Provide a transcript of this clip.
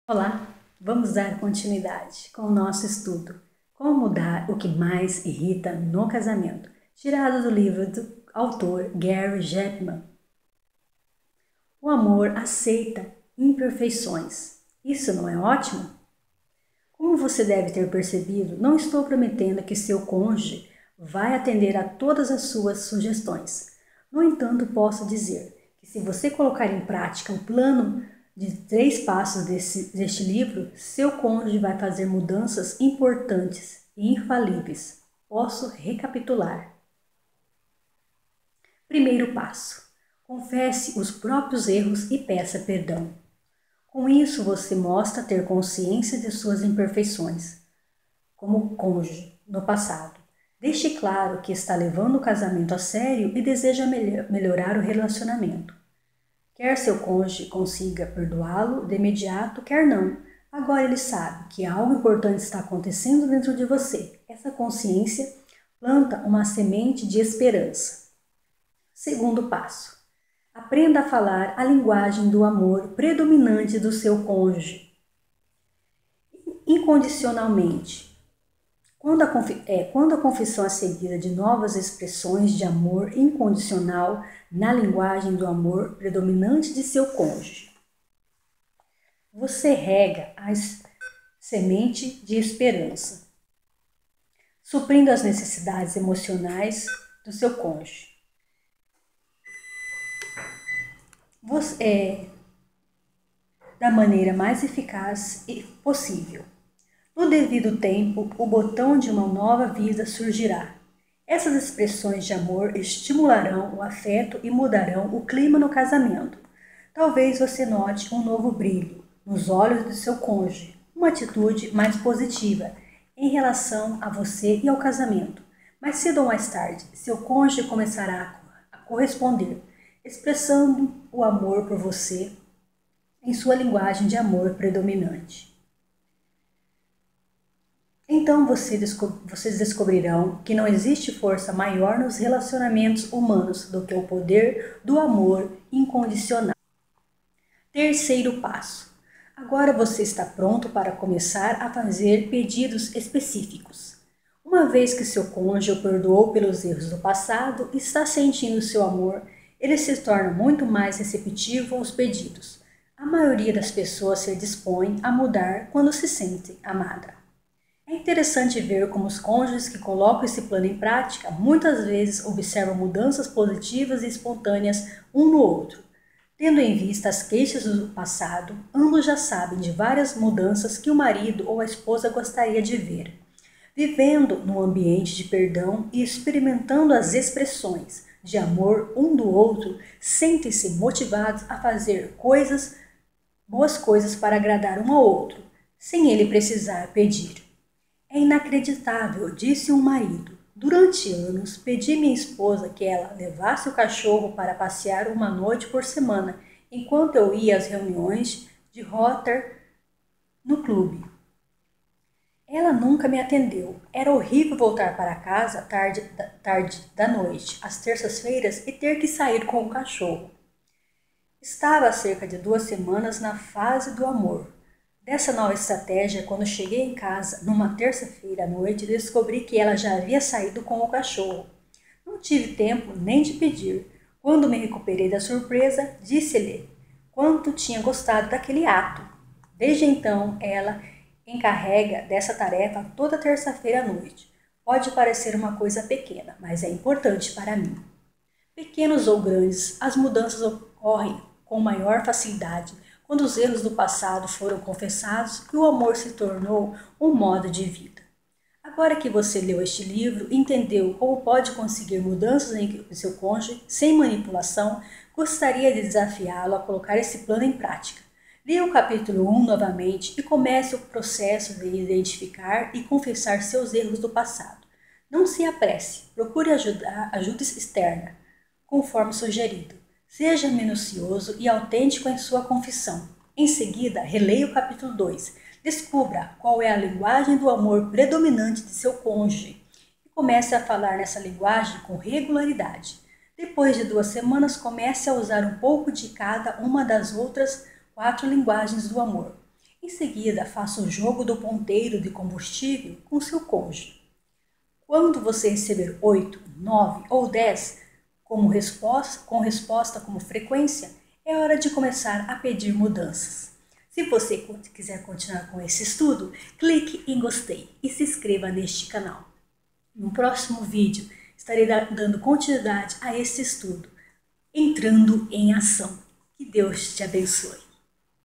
Olá, vamos dar continuidade com o nosso estudo Como mudar o que mais irrita no casamento, tirado do livro do autor Gary Chapman. O amor aceita imperfeições. Isso não é ótimo? Como você deve ter percebido, não estou prometendo que seu cônjuge vai atender a todas as suas sugestões. No entanto, posso dizer que se você colocar em prática o plano de 3 passos deste livro, seu cônjuge vai fazer mudanças importantes e infalíveis. Posso recapitular. Primeiro passo: confesse os próprios erros e peça perdão. Com isso, você mostra ter consciência de suas imperfeições, como cônjuge, no passado. Deixe claro que está levando o casamento a sério e deseja melhorar o relacionamento. Quer seu cônjuge consiga perdoá-lo de imediato, quer não. Agora ele sabe que algo importante está acontecendo dentro de você. Essa consciência planta uma semente de esperança. Segundo passo: aprenda a falar a linguagem do amor predominante do seu cônjuge. Incondicionalmente. Quando a confissão é seguida de novas expressões de amor incondicional na linguagem do amor predominante de seu cônjuge, você rega a semente de esperança, suprindo as necessidades emocionais do seu cônjuge. Da maneira mais eficaz possível. No devido tempo, o botão de uma nova vida surgirá. Essas expressões de amor estimularão o afeto e mudarão o clima no casamento. Talvez você note um novo brilho nos olhos do seu cônjuge, uma atitude mais positiva em relação a você e ao casamento. Mais cedo ou mais tarde, seu cônjuge começará a corresponder, expressando o amor por você em sua linguagem de amor predominante. Então vocês descobrirão que não existe força maior nos relacionamentos humanos do que o poder do amor incondicional. Terceiro passo: agora você está pronto para começar a fazer pedidos específicos. Uma vez que seu cônjuge o perdoou pelos erros do passado e está sentindo seu amor, ele se torna muito mais receptivo aos pedidos. A maioria das pessoas se dispõe a mudar quando se sente amada. É interessante ver como os cônjuges que colocam esse plano em prática muitas vezes observam mudanças positivas e espontâneas um no outro. Tendo em vista as queixas do passado, ambos já sabem de várias mudanças que o marido ou a esposa gostaria de ver. Vivendo num ambiente de perdão e experimentando as expressões de amor um do outro, sentem-se motivados a fazer boas coisas para agradar um ao outro, sem ele precisar pedir. É inacreditável, disse um marido. Durante anos, pedi minha esposa que ela levasse o cachorro para passear uma noite por semana, enquanto eu ia às reuniões de Rotary no clube. Ela nunca me atendeu. Era horrível voltar para casa tarde da noite, às terças-feiras, e ter que sair com o cachorro. Estava há cerca de 2 semanas na fase do amor. Dessa nova estratégia, quando cheguei em casa numa terça-feira à noite, descobri que ela já havia saído com o cachorro. Não tive tempo nem de pedir. Quando me recuperei da surpresa, disse-lhe quanto tinha gostado daquele ato. Desde então, ela encarrega dessa tarefa toda terça-feira à noite. Pode parecer uma coisa pequena, mas é importante para mim. Pequenos ou grandes, as mudanças ocorrem com maior facilidade quando os erros do passado foram confessados e o amor se tornou um modo de vida. Agora que você leu este livro e entendeu como pode conseguir mudanças em seu cônjuge sem manipulação, gostaria de desafiá-lo a colocar esse plano em prática. Leia o capítulo 1 novamente e comece o processo de identificar e confessar seus erros do passado. Não se apresse, procure ajuda externa, conforme sugerido. Seja minucioso e autêntico em sua confissão. Em seguida, releia o capítulo 2. Descubra qual é a linguagem do amor predominante de seu cônjuge e comece a falar nessa linguagem com regularidade. Depois de 2 semanas, comece a usar um pouco de cada uma das outras 4 linguagens do amor. Em seguida, faça o jogo do ponteiro de combustível com seu cônjuge. Quando você receber 8, 9 ou 10 com resposta como frequência, é hora de começar a pedir mudanças. Se você quiser continuar com esse estudo, clique em gostei e se inscreva neste canal. No próximo vídeo, estarei dando continuidade a esse estudo, entrando em ação. Que Deus te abençoe.